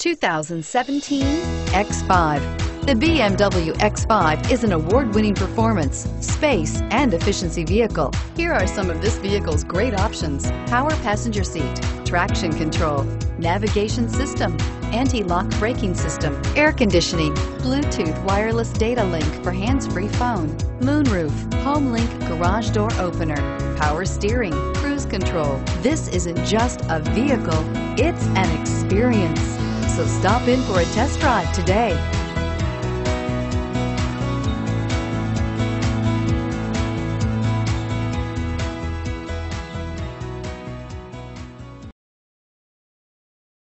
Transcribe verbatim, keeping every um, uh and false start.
two thousand seventeen X five. The B M W X five is an award-winning performance, space, and efficiency vehicle. Here are some of this vehicle's great options: power passenger seat, traction control, navigation system, anti-lock braking system, air conditioning, Bluetooth wireless data link for hands-free phone, moonroof, home link garage door opener, power steering, cruise control. This isn't just a vehicle, it's an experience. So stop in for a test drive today.